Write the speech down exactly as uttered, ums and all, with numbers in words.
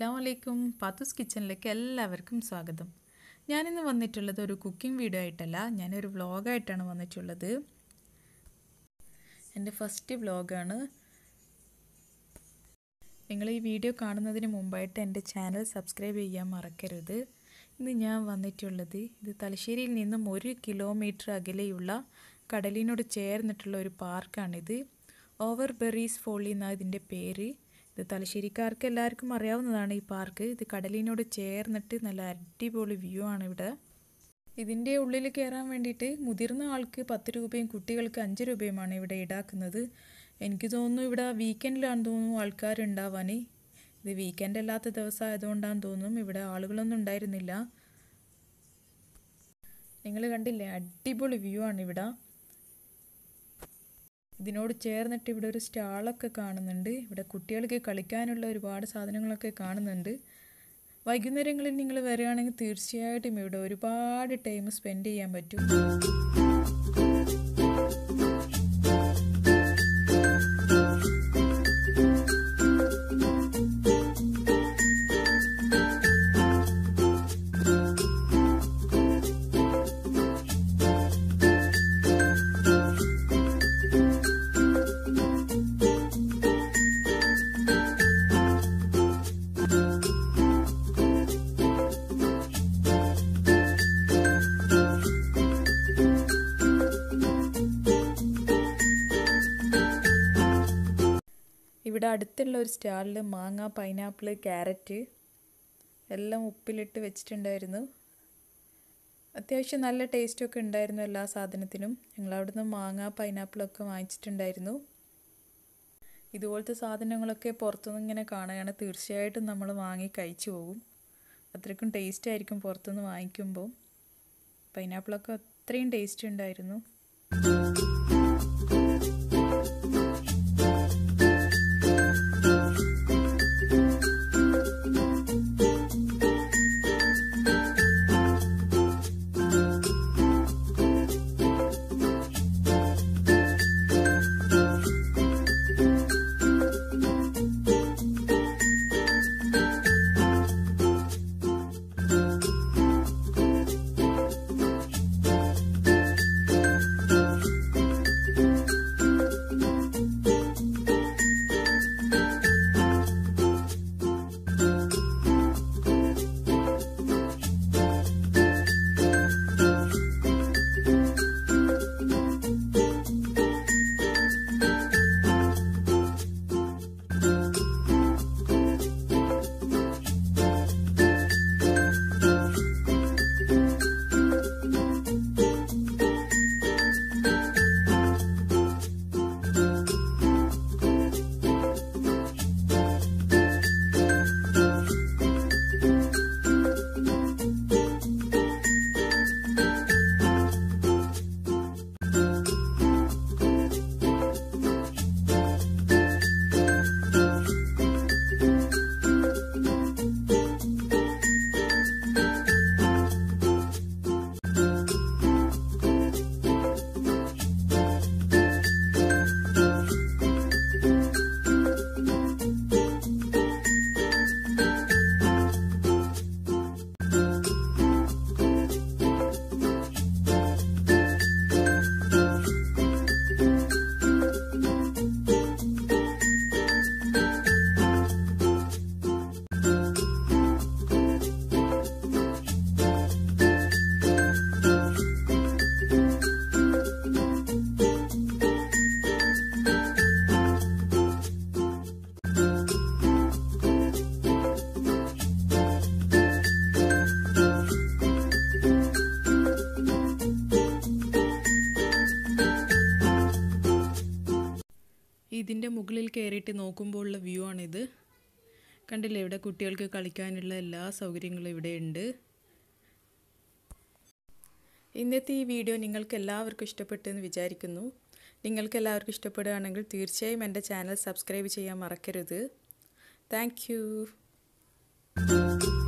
അസ്സലാമു അലൈക്കും. പാത്തൂസ് കിച്ചണിലേക്ക് എല്ലാവർക്കും സ്വാഗതം. ഞാനിന്ന് വന്നിട്ടുള്ളത് ഒരു കുക്കിംഗ് വീഡിയോ ആയിട്ടല്ല, ഞാനൊരു വ്ളോഗായിട്ടാണ് വന്നിട്ടുള്ളത്. എൻ്റെ ഫസ്റ്റ് വ്ളോഗാണ്. നിങ്ങൾ ഈ വീഡിയോ കാണുന്നതിന് മുമ്പായിട്ട് എൻ്റെ ചാനൽ സബ്സ്ക്രൈബ് ചെയ്യാൻ മറക്കരുത്. ഇന്ന് ഞാൻ വന്നിട്ടുള്ളത് ഇത് തലശ്ശേരിയിൽ നിന്നും ഒരു കിലോമീറ്റർ അകലെയുള്ള കടലിനോട് ചേർന്നിട്ടുള്ള ഒരു പാർക്കാണിത്. ഓവർ ബെറീസ് ഫോളി എന്നാണ് ഇതിൻ്റെ പേര്. ഇത് തലശ്ശേരിക്കാർക്ക് എല്ലാവർക്കും അറിയാവുന്നതാണ് ഈ പാർക്ക്. ഇത് കടലിനോട് ചേർന്നിട്ട് നല്ല അടിപൊളി വ്യൂ ആണ് ഇവിടെ. ഇതിൻ്റെ ഉള്ളിൽ കയറാൻ വേണ്ടിയിട്ട് മുതിർന്ന ആൾക്ക് പത്ത് രൂപയും കുട്ടികൾക്ക് അഞ്ച് രൂപയുമാണ് ഇവിടെ ഈടാക്കുന്നത്. എനിക്ക് തോന്നുന്നു ഇവിടെ വീക്കെൻഡിലാണെന്ന് തോന്നുന്നു ആൾക്കാരുണ്ടാവാൻ. ഇത് വീക്കെൻഡ് അല്ലാത്ത ദിവസം ആയതുകൊണ്ടാണെന്ന് തോന്നും ഇവിടെ ആളുകളൊന്നും ഉണ്ടായിരുന്നില്ല. നിങ്ങൾ കണ്ടില്ലേ, അടിപൊളി വ്യൂ ആണ് ഇവിടെ. ഇതിനോട് ചേർന്നിട്ട് ഇവിടെ ഒരു സ്റ്റാളൊക്കെ കാണുന്നുണ്ട്. ഇവിടെ കുട്ടികൾക്ക് കളിക്കാനുള്ള ഒരുപാട് സാധനങ്ങളൊക്കെ കാണുന്നുണ്ട്. വൈകുന്നേരങ്ങളിൽ നിങ്ങൾ വരികയാണെങ്കിൽ തീർച്ചയായിട്ടും ഇവിടെ ഒരുപാട് ടൈം സ്പെൻഡ് ചെയ്യാൻ പറ്റും. ഇവിടെ അടുത്തുള്ള ഒരു സ്റ്റാളിൽ മാങ്ങ, പൈനാപ്പിൾ, ക്യാരറ്റ് എല്ലാം ഉപ്പിലിട്ട് വെച്ചിട്ടുണ്ടായിരുന്നു. അത്യാവശ്യം നല്ല ടേസ്റ്റൊക്കെ ഉണ്ടായിരുന്നു എല്ലാ സാധനത്തിനും. ഞങ്ങൾ അവിടുന്ന് മാങ്ങ, പൈനാപ്പിളൊക്കെ വാങ്ങിച്ചിട്ടുണ്ടായിരുന്നു. ഇതുപോലത്തെ സാധനങ്ങളൊക്കെ പുറത്തുനിന്ന് ഇങ്ങനെ കാണുകയാണ്, തീർച്ചയായിട്ടും നമ്മൾ വാങ്ങി കഴിച്ചു പോകും. അത്രയ്ക്കും ടേസ്റ്റ് ആയിരിക്കും പുറത്തുനിന്ന് വാങ്ങിക്കുമ്പോൾ. പൈനാപ്പിളൊക്കെ അത്രയും ടേസ്റ്റ് ഉണ്ടായിരുന്നു. ഇതിൻ്റെ മുകളിൽ കയറിയിട്ട് നോക്കുമ്പോൾ ഉള്ള വ്യൂ ആണിത്. കണ്ടില്ലേ, ഇവിടെ കുട്ടികൾക്ക് കളിക്കാനുള്ള എല്ലാ സൗകര്യങ്ങളും ഇവിടെ ഉണ്ട്. ഇന്നത്തെ ഈ വീഡിയോ നിങ്ങൾക്ക് എല്ലാവർക്കും ഇഷ്ടപ്പെട്ടെന്ന് വിചാരിക്കുന്നു. നിങ്ങൾക്ക് എല്ലാവർക്കും ഇഷ്ടപ്പെടുകയാണെങ്കിൽ തീർച്ചയായും എൻ്റെ ചാനൽ സബ്സ്ക്രൈബ് ചെയ്യാൻ മറക്കരുത്. Thank U.